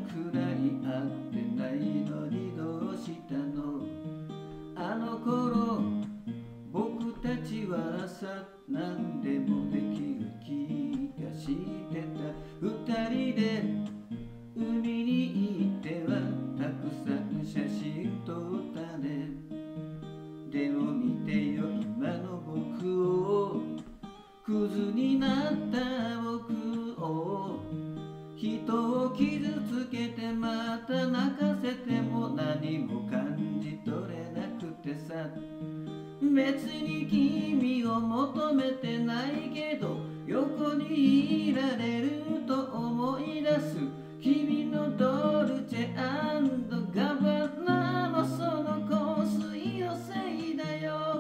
くらい会ってないのにどうしたの。あの頃僕たちはさ何でもできる気がしてた。二人で海に行ってはたくさん写真撮ったね。でも見てよ今の僕を、クズになった僕を。人を傷つけてまた泣かせても何も感じ取れなくてさ。別に君を求めてないけど横にいられると思い出す。君のドルチェ&ガバナのその香水のせいだよ。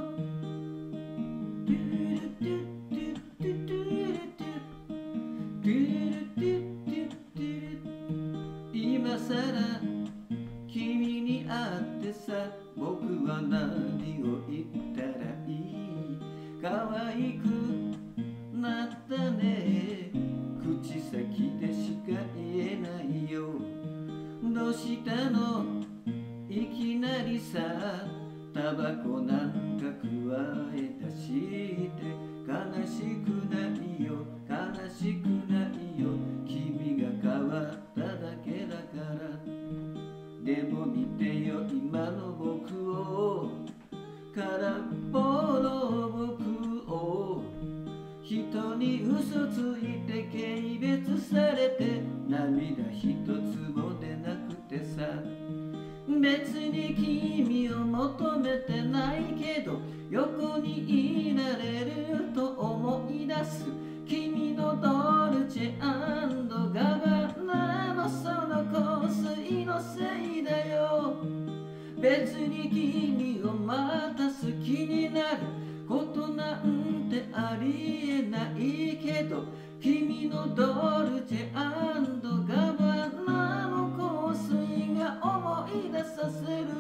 今さら君に会ってさ、僕は何を言ったらいい。可愛くなったね、口先でしか言えないよ。どうしたのいきなりさ、タバコなんか加え出して悲しくないよ、悲しくないよ。君が変わっただけだから。でも見てよ今の僕を、空っぽの僕を。人に嘘ついて軽蔑されて涙一つも出なくてさ。別に君を求めてないけど横にいられると思い出す。君のドルチェ&ガバナのその香水のせいだよ。別に君をまた好きになることなんてありえないけど、君のドルチェ&ガバナの香水が思い出させる。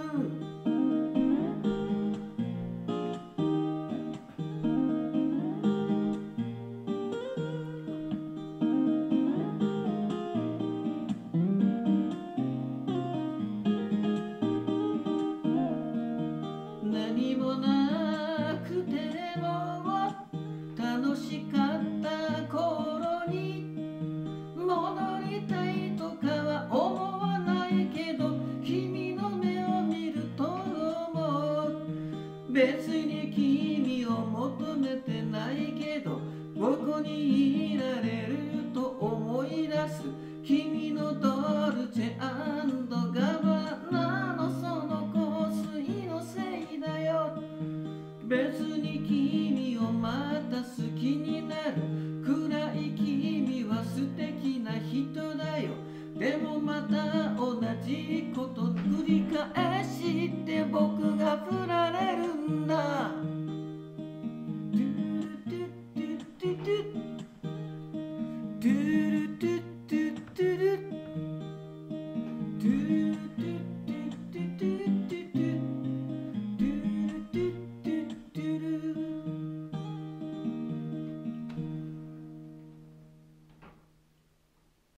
何もなくても楽しかった頃に戻りたいとかは思わないけど、君の目を見ると思う。別に君を求めてないけどここにいられると思い出す。君のドルチェ&ガバナのその香水のせいだよ。別に君をまた好きになるくらい君は素敵な人だよ。でもまた同じこと繰り返して僕が